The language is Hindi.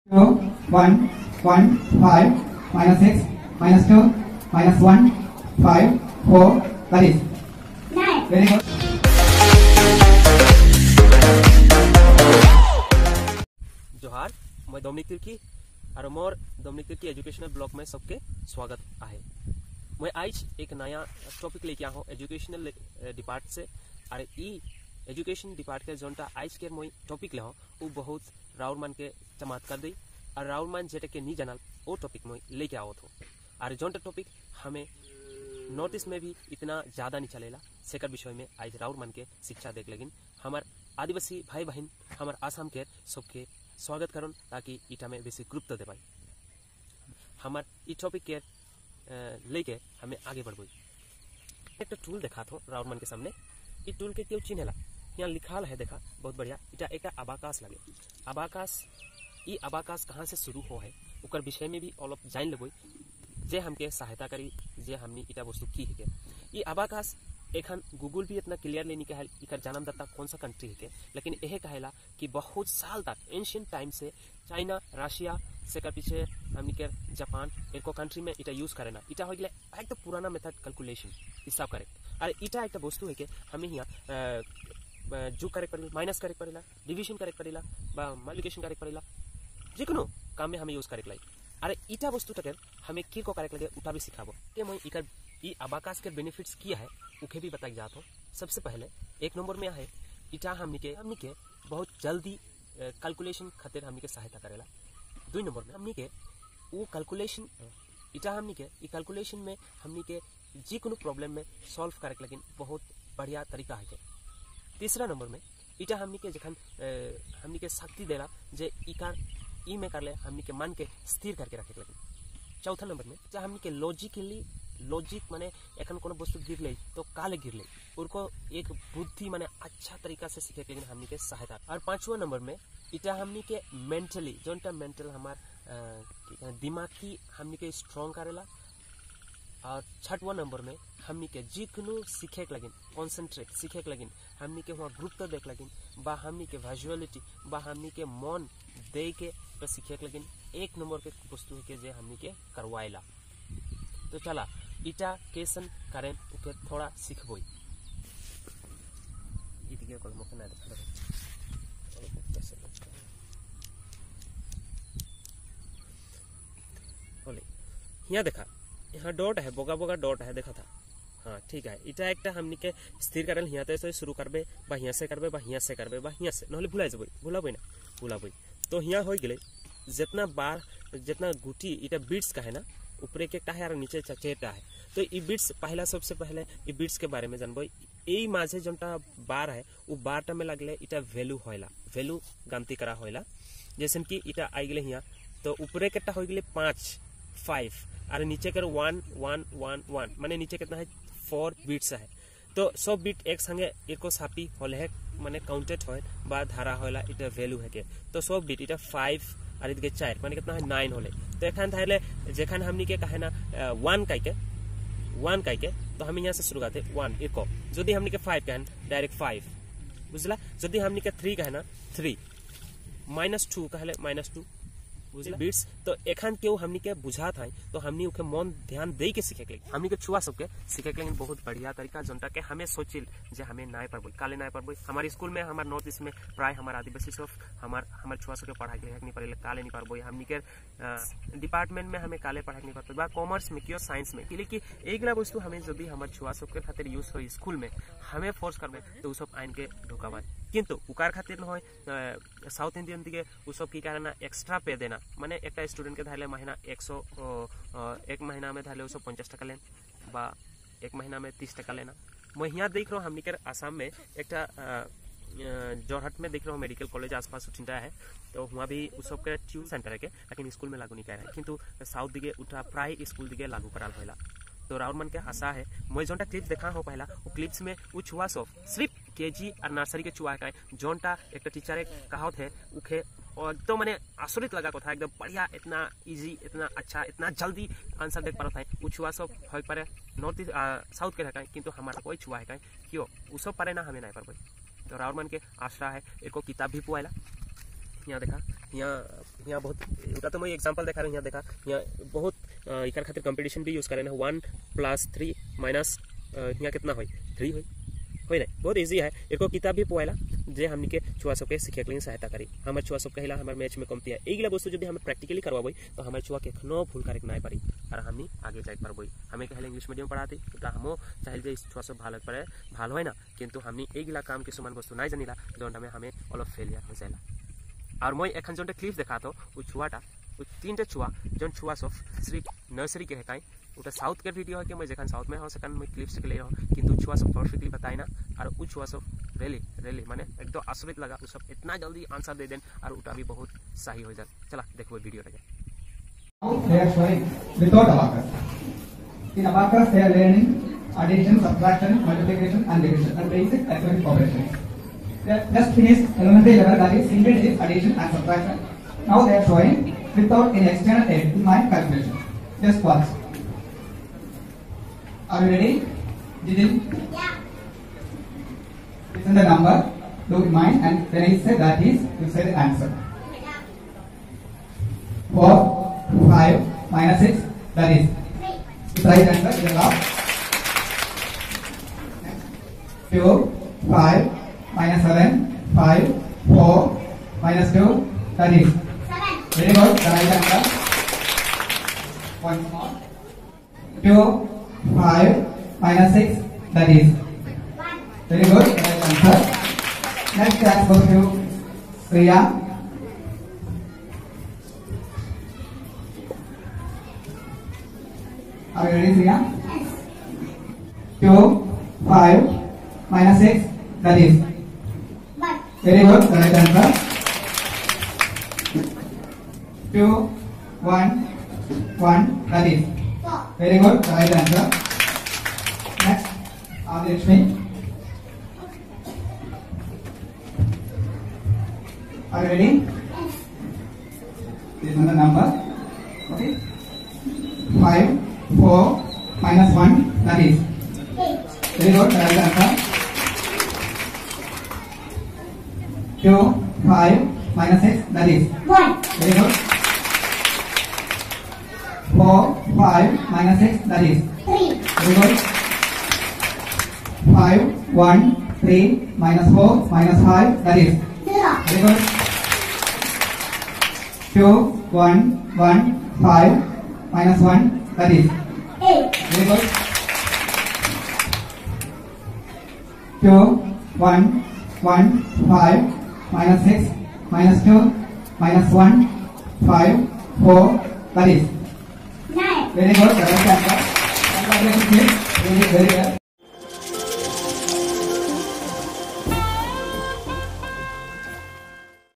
2, 1, 1, 5, minus 6, minus 2, minus 1, 5, 4, that is 9. Very good. जोहार, मैं डोमिनिक तिर्की और मोर डोमिनिक तिर्की एजुकेशनल ब्लॉग में सबके स्वागत आहे। मैं आज एक नया टॉपिक लेके आया हूँ एजुकेशनल डिपार्ट से और ई एजुकेशन डिपार्ट के जोनटा आज के मैं टॉपिक ले वो बहुत राउर मान के चमत्कार दी और राउर मान जेटे के नहीं जानल वो टॉपिक मैं लेके आओ थो और जोनटा टॉपिक हमें नॉर्थ ईस्ट में भी इतना ज़्यादा नहीं चलेला सेकर विषय में आज राउर मान के शिक्षा देख लेकिन हमार आदिवासी भाई बहन हमार आसाम के सबके स्वागत करन ताकि इटा में बेसी गुरुत्व दे पाई हमार ई टॉपिक के लेके हमें आगे बढ़ गई। एक टूल देखा था राउर मान के सामने ई टूल के क्यों चिन्हला यहाँ लिखाल है देखा बहुत बढ़िया इटा एक अबाकास लगे अबाकास ई अबाकास कहाँ से शुरू हो है उकर विषय में भी अलग जान लेबो जे हमके सहायता करी जे हमनी इटा वस्तु की है ई अबाकास एखन गूगल भी इतना क्लियरली नहीं कहल इकर जन्मदाता कौन सा कंट्री है लेकिन यह कहला कि बहुत साल तक एंशियंट टाइम से चाइना रशिया से का पीछे हमनी के जापान एको कंट्री में इटा यूज करेना इटा हो गया एक तो पुराना मेथड कैलकुलेशन हिसाब करेक्ट और इटा एक वस्तु है कि हमें यहाँ जो करेक्ट पड़ेगा माइनस करेक्ट पड़ेगा डिविजन करेक्ट पड़ेगा मल्टीप्लिकेशन करेक्ट पड़ेगा जिको काम में हमें यूज करेक्ट लाई अरे इटा वस्तु तक हमें की को करेक्ट लगे उठा भी सिखाबो कि मैं इकर ई अबाकास के बेनिफिट्स किया है उके भी बताई जात हो। सबसे पहले एक नंबर में है इटा हमनी के बहुत जल्दी कैलकुलेशन खातिर हमनी के सहायता करेला। 2 नंबर में हमनी के वो कैलकुलेशन इटा हमनी के ई कैलकुलेशन में हमनी के जी कोनो प्रॉब्लम में सॉल्व करे लेकिन बहुत बढ़िया तरीका है। 3 नंबर में इटा हमनी के जखन हमनी के शक्ति देला जे ई में कर ले हमनी के मन के स्थिर करके रखे लेकिन। 4 नंबर में जहाँ हमनी के लॉजिक माने एखन कोनो वस्तु गिर ले तो काले गिर ले उनको एक बुद्धि माने अच्छा तरीका से सीखे लेकिन हमनी के सहायता। और 5वां नंबर में इटा हमनी के मेंटली जोनटा मेंटल हमार दिमागी हमनी के स्ट्रांग करेला। और 6वां नंबर में हमनी के जिकनो सीखे लगिन कॉन्सेंट्रेट सीखे लगिन हमनी के वहाँ गुरुत्व देख लगिन बा हमनी के विजुअलिटी बा हमनी के मन दे के तो सीखे लगिन 1 नंबर के वस्तु है के जे हमनी के करवाएला। तो चला इटा केसन करें उके थोड़ा सीखबो इतिके कोल मके ना देखा बोले यहाँ देखा यहाँ डॉट है बोगा बोगा डॉट है देखा था हाँ ठीक है इटा एक हमनी के स्थिर करल यहाँ तो शुरू करबे बा यहाँ से करबे बा यहाँ से करबे बा यहाँ से नहले भुला जबे भुलाबे ना भुलाबे तो यहाँ हो गए जितना बार जितना गुटी इटा बीट्स का है ना ऊपरे के काहे और नीचे चचेटा है तो ई बीट्स पहला सबसे पहले ई बीट्स के बारे में जानबो यही माझे जोनटा बार है वो बारटा में लगले इटा वैल्यू होइला वैल्यू गणती करा होइला जैसे कि इटा आई गले यहाँ तो ऊपरे केटा हो गले 5 और नीचे कर 1 1 1 1 माने नीचे कितना है 4 बीट्स है तो सब बीट एक संगे एको सापी होले है माने काउंटेड होय बा धारा होइला इटा वैल्यू है के तो सब बीट इटा 5 और इधर 4 माने कितना है 9 होले तो एखन थाइले जेखन हमनी के कहे ना 1 काई के तो हम यहाँ से शुरू करते 1 एको जदि हमनी के 5 कहन डायरेक्ट 5 बुझला जदि हमनी के 3 कहना 3 -2 कहले -2 बुझला बीट्स तो एखन केउ हमनी के बुझात है तो हमनी उके मन ध्यान दे के सीखे के हमनी के छुआ सबके सीखे के लेकिन बहुत बढ़िया तरीका जनता के हमें सोचिल जे हमें नाय परबो काले नाय परबो हमारे स्कूल में हमारे नॉर्थ ईस्ट में प्राय हमारे आदिवासी सब हमारे छुआ सबके पढ़ाई के नहीं पड़े काले नहीं परबो हमनी के डिपार्टमेंट में हमें काले पढ़ाई नहीं परबो बा कॉमर्स में कियो साइंस में लेकिन एकला वस्तु हमें जब हमारे छुआ सबके खातिर यूज हो स्कूल में हमें फोर्स करबे तो सब आइन के ढोकावा किंतु उकार खातिर न साउथ इंडियन दिखे उ सब की कारण एक्स्ट्रा पे देना माने एक स्टूडेंट के धाले महीना 100 एक महीना में धाले 150 टका लेन बा एक महीना में 30 टका लेना। मैं यहाँ देख रहा हूँ हमनी के आसाम में एक जोरहट में देख रहा हूँ मेडिकल कॉलेज आसपास उठा है तो वहाँ भी उस सब के ट्यूशन सेंटर है के लेकिन स्कूल में लागू नहीं कर रहा है किंतु साउथ दिखे उठा प्राय स्कूल दिखे लागू करा होला तो राउर मन के आशा है मैं जोनटा क्लिप्स देखा हो पहला वो क्लिप्स में वो छुआ सब सिर्फ केजी और नर्सरी के छुआ है जोनटा एक टीचर कहावत है उखे और तो मैंने आश्चर्य लगा को था एकदम बढ़िया इतना इजी इतना अच्छा इतना जल्दी आंसर देख पा था वो छुआ सब हो पारे नॉर्थ ईस्ट साउथ के रखा है किंतु हमारा कोई छुआ है क्यों वो सब पारे ना हमें नहीं पर तो राउर मन के आशा है एको किताब भी पुआला यहाँ देखा यहाँ बहुत उटा तो मैं एग्जांपल देखा रहा हूँ। यहाँ देखा यहाँ बहुत इकर खातिर कंपटीशन भी यूज करें ना 1 + 3 माइनस यहाँ कितना हो 3 हो नहीं बहुत इजी है। एको किताब भी पोएला जे हमनी के छुआ सबके सीखे के लिए सहायता करी। हमारे छुआ सब कहिला हमारे मैच में कमती है एगला वस्तु जब हम प्रैक्टिकली करवाबई तो हमारे छुआ के खनो भूल करे नहीं पारी और हमनी आगे जाए पारबई। हमें कहले इंग्लिश मीडियम पढ़ाती तो हमो चाहे जे छुआ सब भालो पड़े भालो है ना किंतु हमनी एगला काम के समान वस्तु नहीं जानिला जोन हमें अलग फेलियर हो जाएला। और मैं एखन जोन क्लिप देखा तो छुआटा 3टे छुआ जोन छुआ सब सिर्फ नर्सरी के है कहीं उटा साउथ के वीडियो है कि मैं जखन साउथ में हो सकन मैं क्लिप से ले रहा किंतु छुआ सब परफेक्टली बताए ना और उ छुआ सब रेली माने एकदम आश्चर्य लगा उ सब इतना जल्दी आंसर दे देन और उटा भी बहुत सही हो जाए। चला देखो वीडियो लगे। They are showing without abacus. In abacus they are learning addition, subtraction, multiplication and division and basic arithmetic operations. They have just finished elementary level, that is single digit addition and subtraction. Now they are showing without any external aid in mind calculation. Just watch. Are you ready? Didn't? Yeah. Listen the number, do in mind, and when I say that is, you say the answer. 4, 5 minus 6, that is 3. It's right answer, is the last. 2, 5 minus 7, 5, 4 minus 2, that is 7. Very good, the right answer. Once more. 2, 5 minus 6, that is 1. Very good, the right answer. Next class goes to Priya. Are you ready, Priya? Yes. 2, 5 minus 6, that is 1. Very good, the right answer. 2, 1, 1, that is 4. Very good, the right answer. Next, Adilakshmi. Are you ready? Yes. This is the number. Okay. 5, 4 minus 1, that is 8. Very good, the right answer. 2, 5 minus 6, that is 1. Very good. 4, 5 minus 6, that is 3. Very good. 5, 1, 3 minus 4 minus 5, that is 0. Very good. 2, 1, 1, 5 minus 1, that is 8. Very good. 2, 1, 1, 5 minus 6 minus 2 minus 1, 5, 4, that is 9. Very good. The right answer. Very well.